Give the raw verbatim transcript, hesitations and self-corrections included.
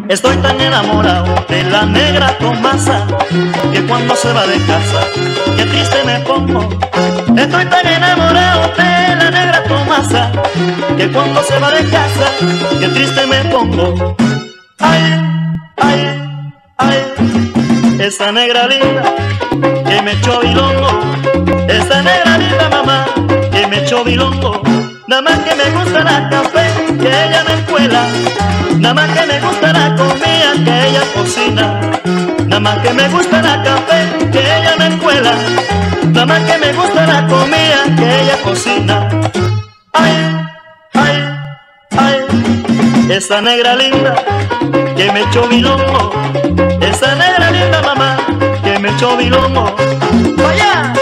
Estoy tan enamorado de la negra Tomasa que cuando se va de casa, qué triste me pongo. Estoy tan enamorado de la negra Tomasa que cuando se va de casa, qué triste me pongo. Ay, ay, ay, esa negra linda que me echó bilongo, esa negra linda mamá que me echó bilongo. Nada más que me gusta la café que ella me escuela, nada más que me gusta la comida que ella cocina, nada más que me gusta la café que ella me escuela, nada más que me gusta la comida que ella cocina. Ay, ay, ay, esa negra linda que me echó bilongo, esa negra linda mamá que me echó bilongo. ¡Vaya!